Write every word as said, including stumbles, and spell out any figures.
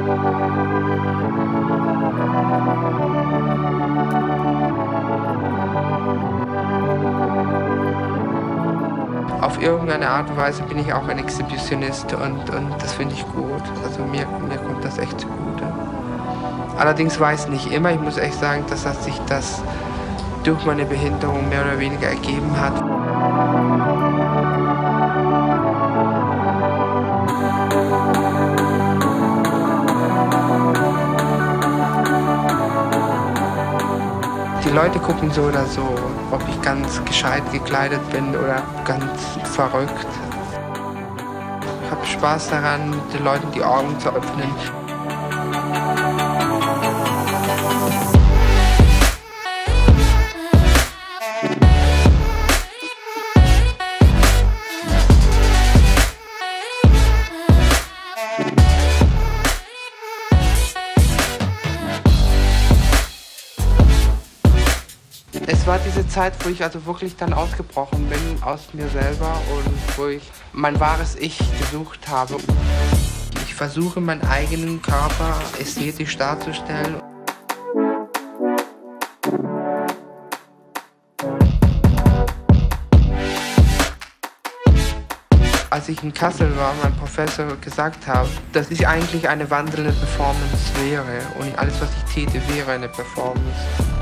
Auf irgendeine Art und Weise bin ich auch ein Exhibitionist und, und das finde ich gut. Also mir, mir kommt das echt zugute. Allerdings war es nicht immer. Ich muss echt sagen, dass, dass sich das durch meine Behinderung mehr oder weniger ergeben hat. Die Leute gucken so oder so, ob ich ganz gescheit gekleidet bin oder ganz verrückt. Ich habe Spaß daran, den Leuten die Augen zu öffnen. Es war diese Zeit, wo ich also wirklich dann ausgebrochen bin aus mir selber und wo ich mein wahres Ich gesucht habe. Ich versuche, meinen eigenen Körper ästhetisch darzustellen. Als ich in Kassel war, mein Professor gesagt hat, dass ich eigentlich eine wandelnde Performance wäre und alles, was ich täte, wäre eine Performance.